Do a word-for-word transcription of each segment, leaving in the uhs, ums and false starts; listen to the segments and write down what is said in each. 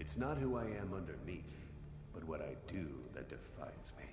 It's not who I am underneath, but what I do that defines me.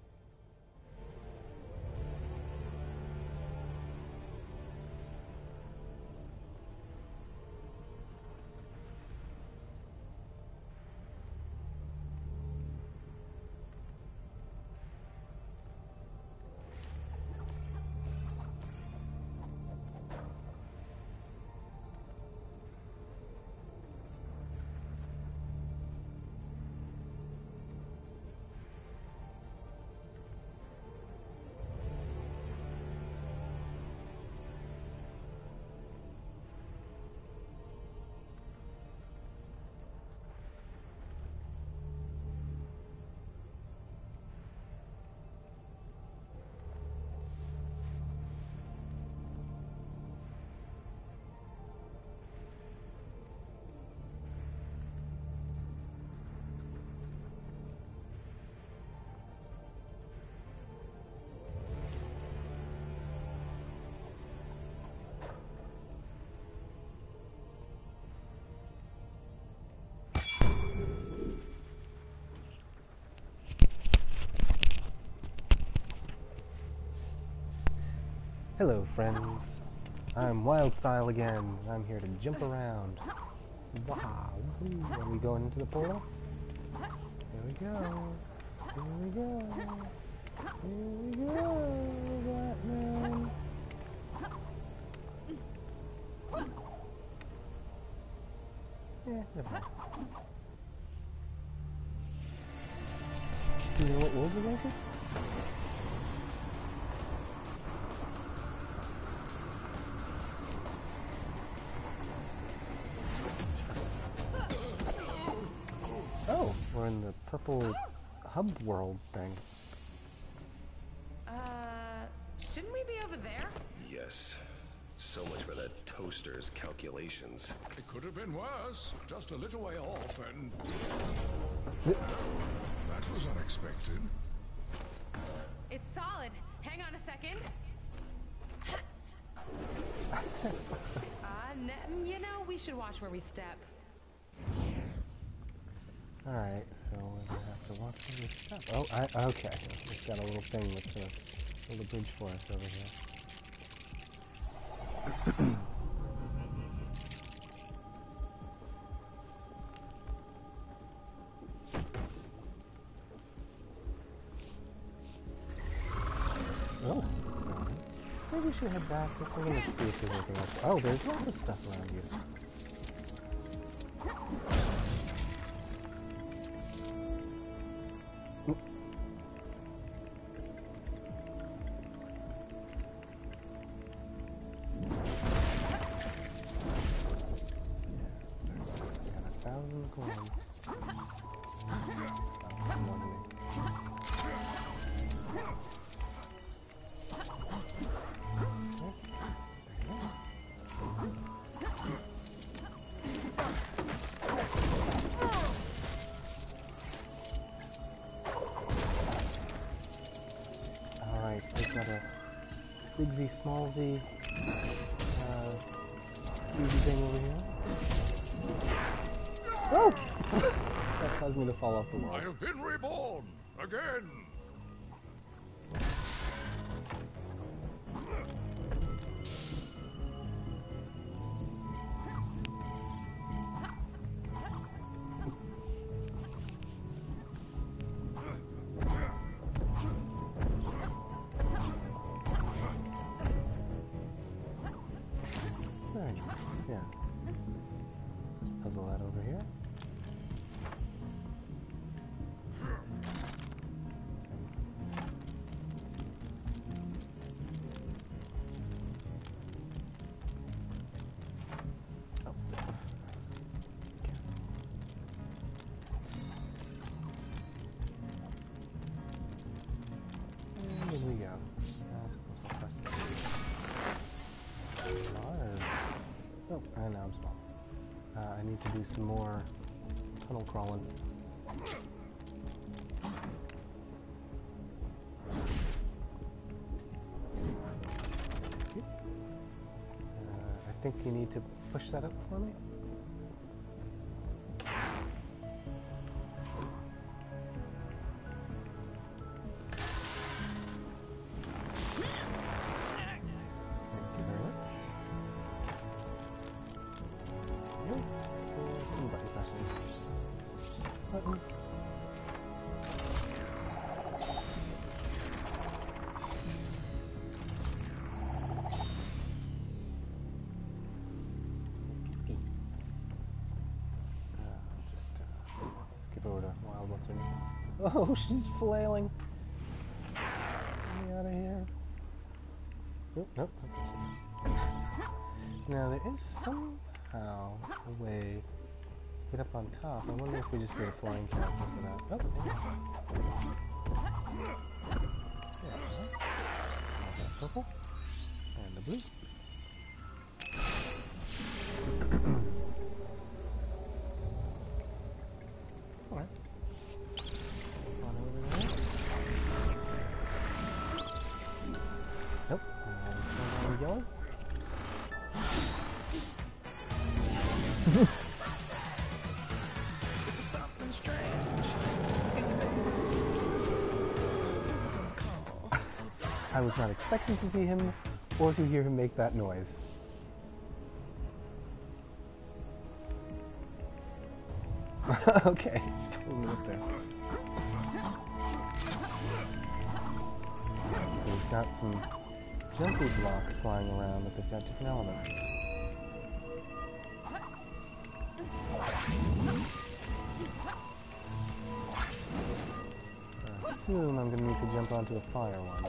Hello friends, I'm Wildstyle again, and I'm here to jump around. Wow, woohoo. Are we going into the portal? Here we go, here we go, here we go, Batman. Yeah, never mind. You know what wolves are like? Oh, we're in the purple hub world thing. Uh, shouldn't we be over there? Yes. So much for that toaster's calculations. It could have been worse. Just a little way off and... That was unexpected. It's solid. Hang on a second. uh, n you know, we should watch where we step. Alright, so we're gonna have to watch where we step. Oh, I, okay. It's got a little thing with a little bridge for us over here. Oh, maybe we should head back. Just we're gonna see if there's anything else. Oh, there's lots of stuff around here. Oop. Got a thousand coins. Thousand money. Alright, we've got a bigsy smallsy uh easy thing over here. Oh! That caused me to fall off the wall. I have been reborn again. Very nice, yeah. Puzzle that over here. Oh. And in we go. Now I'm supposed to press the large. Oh, and now I'm small. Uh, I need to do some more tunnel crawling. Uh, I think you need to push that up for me. Oh, she's flailing. Get me out of here. Nope, nope. Now, there is somehow a way to get up on top. I wonder if we just get a flying character for that. Oh. Yeah. Purple. And a blue. Alright. On over there. Nope. Uh, one yellow. I was not expecting to see him or to hear him make that noise. Okay, totally up there. So we've got some jumpy blocks flying around, but they've got different elements. Uh, soon I'm going to need to jump onto the fire one.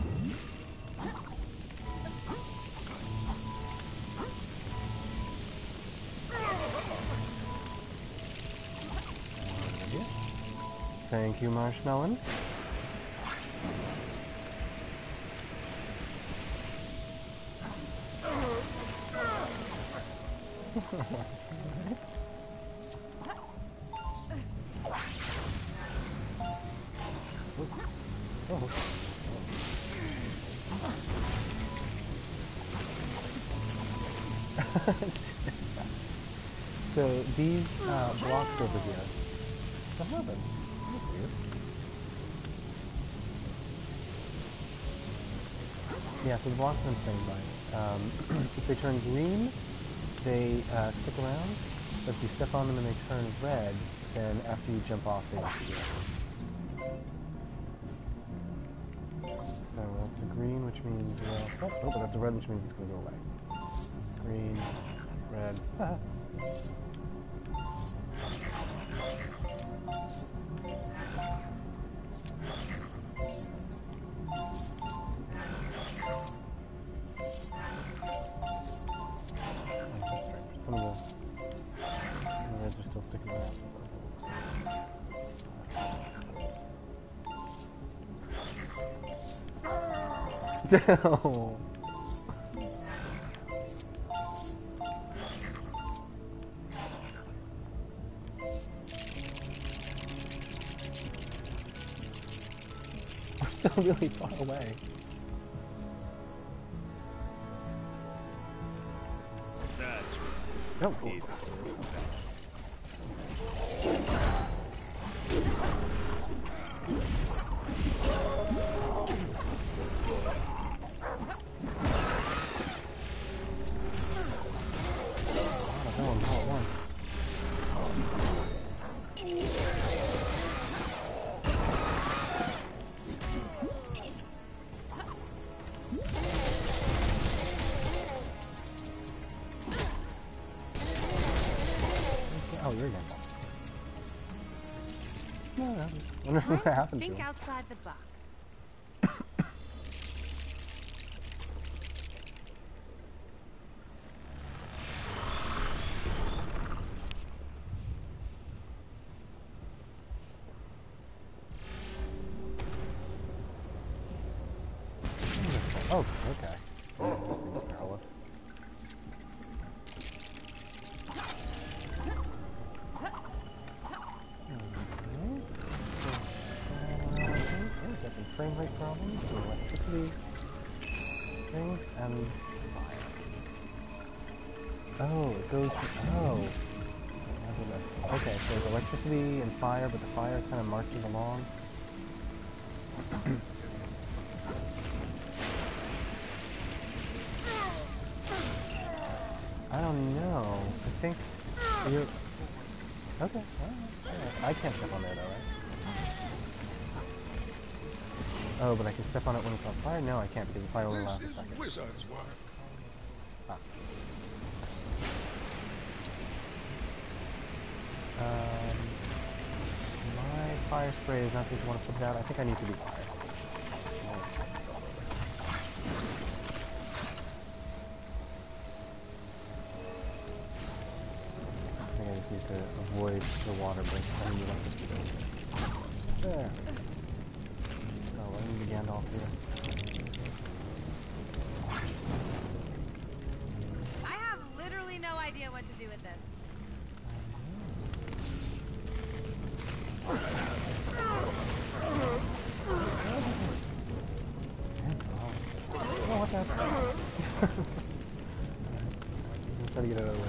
Thank you, Marshmallow. Oh. So these uh, blocks over here, what happened? That's weird. Yeah, so the blocks I'm saying by. Um, if they turn green, they uh, stick around. But if you step on them and they turn red, then after you jump off, they disappear. So that's a green, which means uh, oh, oh, but that's a red, which means it's going to go away. Green, red. Ah. Some of the reds are still sticking around. No. We're still really far away. That's right. Oh, cool. It's still Oh, you're again. No, no. I wonder what happened to Think him. outside the box. Oh, okay. Oh, this thing's powerless. Got some frame rate problems, some electricity things, and fire. Oh, it goes to, oh. Okay, so there's electricity and fire, but the fire kind of marches along. I don't know. I think you're... Okay, alright, alright. I can't step on there though, right? Oh, but I can step on it when it's on fire? No, I can't because the fire only lasts a This second. is wizard's work. Ah. Um, my fire fire spray is not just want to put it out. I think I need to do fire. I think I just need to avoid the water break. I need to There. Oh, I need the Gandalf here. I have literally no idea what to do with this. Oh, what the heck? Let's try to get out of the way.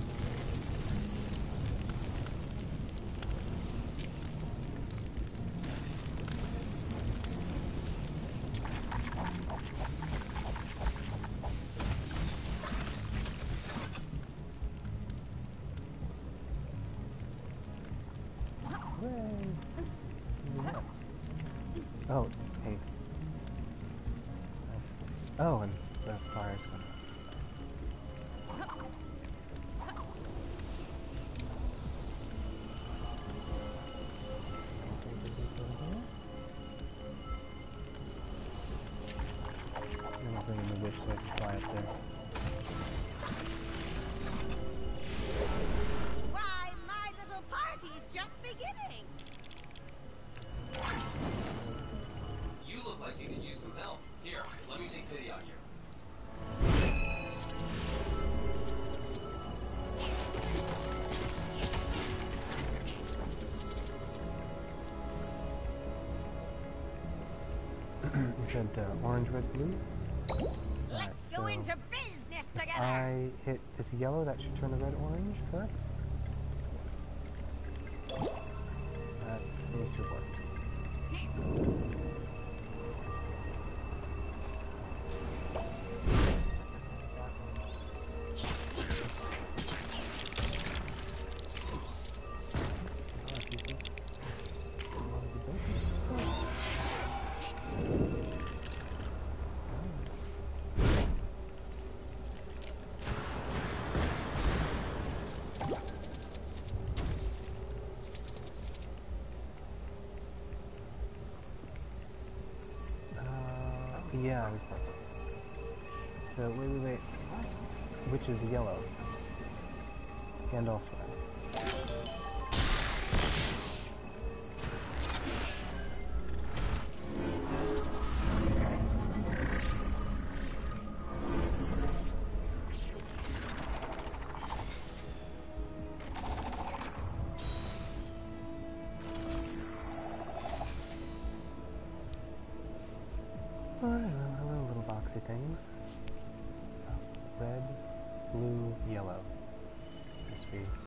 Oh, hey. Oh, and the fire's gone. I'm gonna bring in the witch so I can fly up there. Why, my little party's just beginning! You look like you could use some help. Here, let me take pity on you. You said uh, orange, red, blue? Let's Alright, go so into business together! I hit this yellow, that should turn the red orange, correct? That seems to have worked. Yeah, I was right. So, wait, wait, wait. Which is yellow? Gandalf red. Alright, well, hello little boxy things. Red, blue, yellow. Must be